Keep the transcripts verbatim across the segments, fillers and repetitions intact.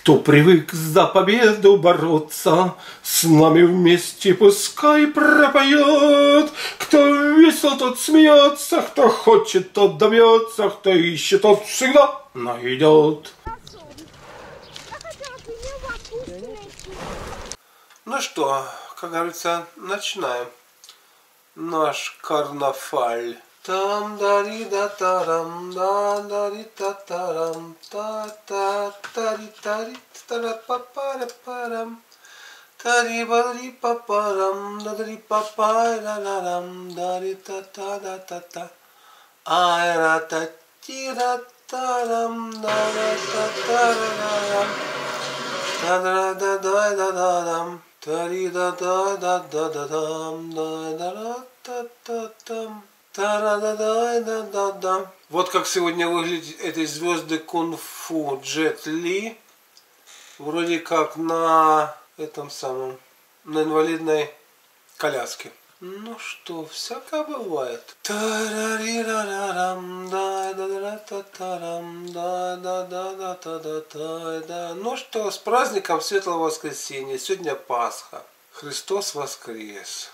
Кто привык за победу бороться, с нами вместе пускай пропоет. Кто весел, тот смеется, кто хочет, тот добьется, кто ищет, тот всегда найдет. Ну что, как говорится, начинаем наш карнаваль. Там дари да тарам, да дари та тарам, та та тари тари тара папара парам, тари бари папарам, да дари папара рарам, дари та та да та та, айра та тира тарам, да да та тарарам, та да да да да да дам, тари да да да да да дам, да да та та там. Та-да-да-да-да-да. Вот как сегодня выглядят эти звезды кунг-фу Джет Ли. Вроде как на этом самом, на инвалидной коляске. Ну что, всякое бывает. Ну что, с праздником Светлого Воскресенья. Сегодня Пасха. Христос воскрес.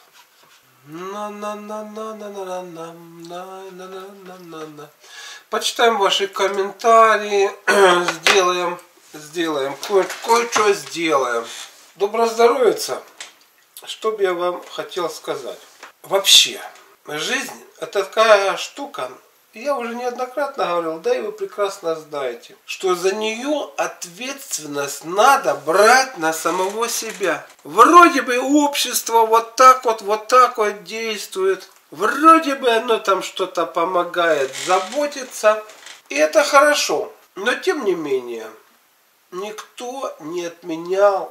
Почитаем ваши комментарии, сделаем, сделаем, кое-что сделаем. Доброго здоровья, что бы я вам хотел сказать. Вообще, жизнь это такая штука, я уже неоднократно говорил, да и вы прекрасно знаете, что за нее ответственность надо брать на самого себя. Вроде бы общество вот так вот, вот так вот действует. Вроде бы оно там что-то помогает заботиться. И это хорошо. Но тем не менее, никто не отменял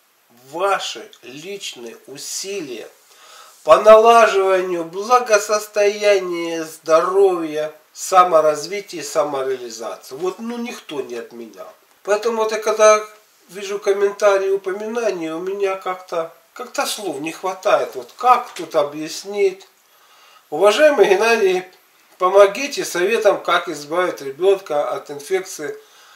ваши личные усилия по налаживанию благосостояния, здоровья, саморазвития и самореализации. Вот, ну, никто не отменял. Поэтому вот я когда вижу комментарии, упоминания, у меня как-то как-то слов не хватает. Вот как тут объяснить? Уважаемый Геннадий, помогите советом, как избавить ребенка от инфекции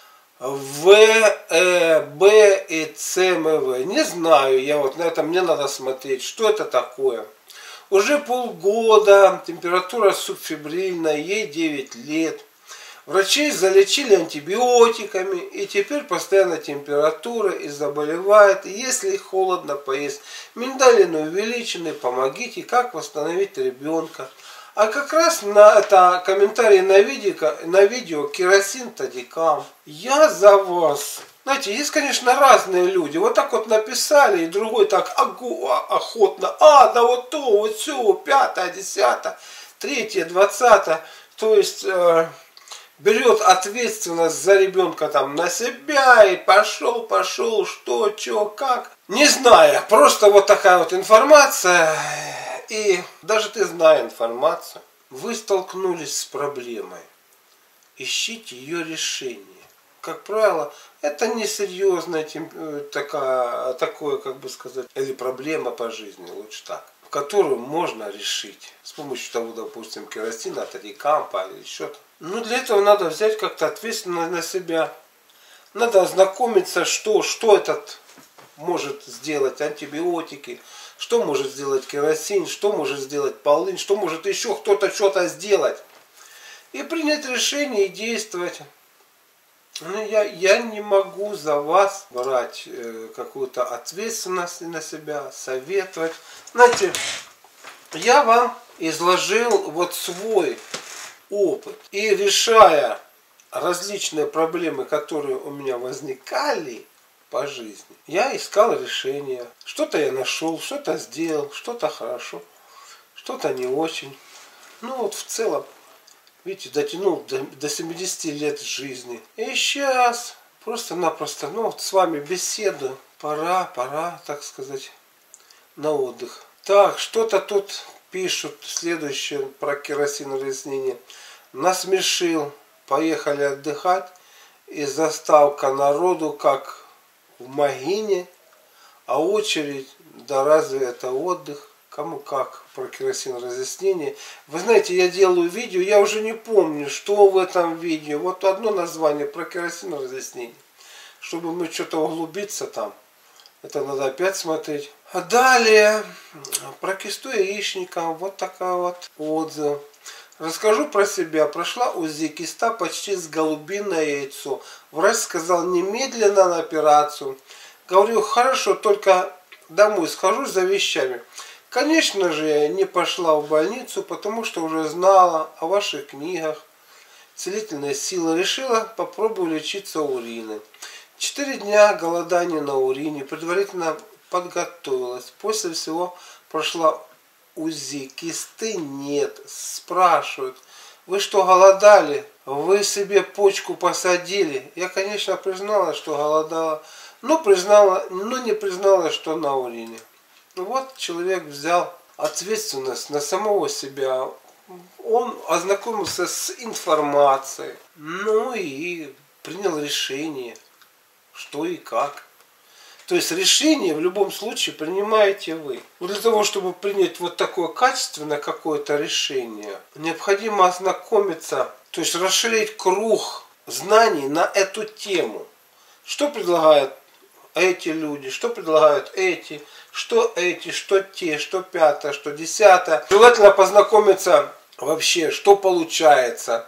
В, Э, Б и С, М, В. Не знаю, я вот на это мне надо смотреть, что это такое. Уже полгода, температура субфебрильная, ей девять лет. Врачи залечили антибиотиками, и теперь постоянно температура и заболевает. И если холодно, поесть миндалины увеличены, помогите, как восстановить ребенка. А как раз на это комментарий на видео, на видео керосин Тадикам. Я за вас. Знаете, есть, конечно, разные люди. Вот так вот написали, и другой так охотно. А, да вот то, вот все, пятое, десятое, третье, двадцатое. То есть э, берет ответственность за ребенка там на себя и пошел, пошел, что, что, как. Не знаю, просто вот такая вот информация. И даже ты, зная информацию, вы столкнулись с проблемой. Ищите ее решение. Как правило, это несерьезная такая, такое, как бы сказать, или проблема по жизни, лучше так, которую можно решить с помощью того, допустим, керосина, Тадикампа или еще-то. Но для этого надо взять как-то ответственность на себя. Надо ознакомиться, что, что этот может сделать антибиотики, что может сделать керосин, что может сделать полынь, что может еще кто-то что-то сделать. И принять решение и действовать. Ну, я, я не могу за вас брать э, какую-то ответственность на себя, советовать. Знаете, я вам изложил вот свой опыт. И решая различные проблемы, которые у меня возникали по жизни, я искал решения. Что-то я нашел, что-то сделал, что-то хорошо, что-то не очень. Ну вот в целом, видите, дотянул до, до семидесяти лет жизни. И сейчас просто-напросто, ну вот с вами беседую. Пора, пора, так сказать, на отдых. Так, что-то тут пишут, следующее про керосин разъяснение. Насмешил, поехали отдыхать, и заставка народу, как в Магине, а очередь, да разве это отдых? Кому как, про керосин разъяснение. Вы знаете, я делаю видео, я уже не помню, что в этом видео. Вот одно название про керосин разъяснение. чтобы мы что-то углубиться там, это надо опять смотреть. А далее про кисту яичника. Вот такая вот отзыв. Расскажу про себя. Прошла УЗИ, киста почти с голубиное яйцо. Врач сказал немедленно на операцию. Говорю, хорошо, только домой схожу за вещами. Конечно же, я не пошла в больницу, потому что уже знала о ваших книгах. Целительная сила. Решила, попробую лечиться уриной. Четыре дня голодания на урине. Предварительно подготовилась. После всего прошла УЗИ. Кисты нет. Спрашивают, вы что, голодали? Вы себе почку посадили? Я, конечно, признала, что голодала, но признала, но не признала, что на урине. Вот человек взял ответственность на самого себя. Он ознакомился с информацией, ну и принял решение, что и как. То есть решение в любом случае принимаете вы. Для того, чтобы принять вот такое качественное какое-то решение, необходимо ознакомиться, то есть расширить круг знаний на эту тему. Что предлагают эти люди, что предлагают эти, что эти, что те, что пятое, что десятое. Желательно познакомиться вообще, что получается,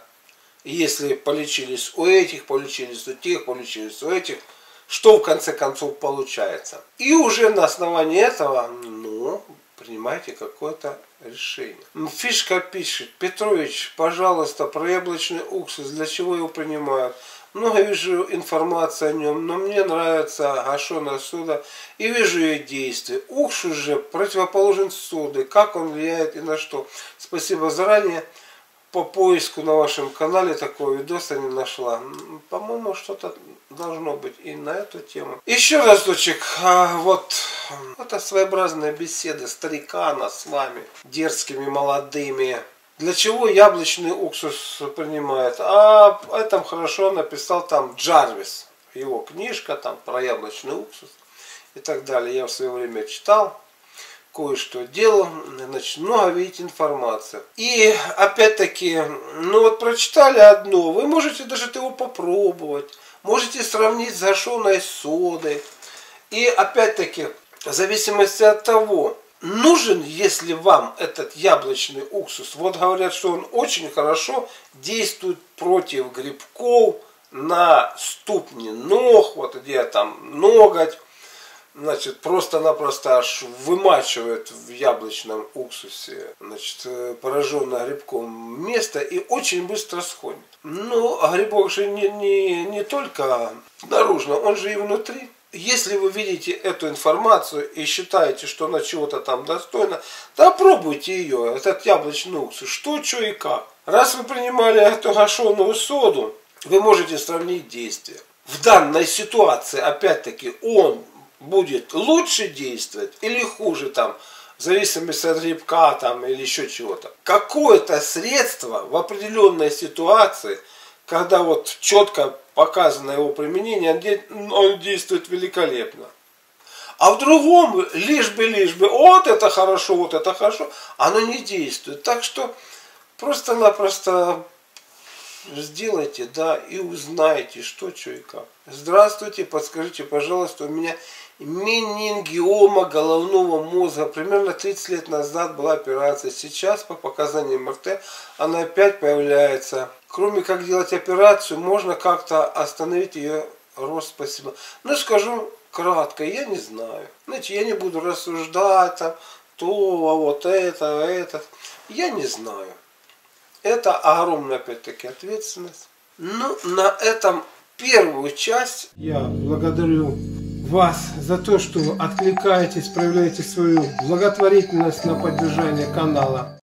если полечились у этих, полечились у тех, полечились у этих. Что в конце концов получается. И уже на основании этого, ну, принимайте какое-то решение. Фишка пишет, Петрович, пожалуйста, про яблочный уксус, для чего его принимают? Много вижу информации о нем, но мне нравится гашеная сода и вижу ее действие. Уксус же противоположен соды, как он влияет и на что. Спасибо заранее. По поиску на вашем канале такого видоса не нашла. По-моему, что-то должно быть и на эту тему. Еще разочек. Вот это своеобразная беседа старикана с вами, дерзкими молодыми. Для чего яблочный уксус принимает? А об этом хорошо написал там Джарвис. Его книжка там про яблочный уксус и так далее. Я в свое время читал. Кое-что делал, значит, много видите информации. И опять-таки, ну вот прочитали одно, вы можете даже его попробовать, можете сравнить с гашеной содой. И опять-таки, в зависимости от того, нужен, если вам этот яблочный уксус, вот говорят, что он очень хорошо действует против грибков на ступни ног, вот где там ноготь. Значит, просто-напросто аж вымачивает в яблочном уксусе, значит, пораженное грибком место и очень быстро сходит. Но грибок же не, не, не только наружно, он же и внутри. Если вы видите эту информацию и считаете, что она чего-то там достойна, то пробуйте ее, этот яблочный уксус, что, что и как. Раз вы принимали эту гашеную соду, вы можете сравнить действия. В данной ситуации, опять-таки, он будет лучше действовать или хуже там, в зависимости от грибка там или еще чего-то. Какое-то средство в определенной ситуации, когда вот четко показано его применение, он действует великолепно. А в другом, лишь бы, лишь бы, вот это хорошо, вот это хорошо, оно не действует. Так что просто-напросто сделайте, да, и узнайте, что, что и как. Здравствуйте, подскажите, пожалуйста, у меня менингиома головного мозга. Примерно тридцать лет назад была операция. Сейчас, по показаниям МРТ, она опять появляется. Кроме как делать операцию, можно как-то остановить ее рост. Спасибо. Ну, скажу кратко, я не знаю. Знаете, я не буду рассуждать, там, то, а вот это, это. Я не знаю. Это огромная, опять-таки, ответственность. Ну, на этом первую часть я благодарю вас за то, что откликаетесь, проявляете свою благотворительность на поддержание канала.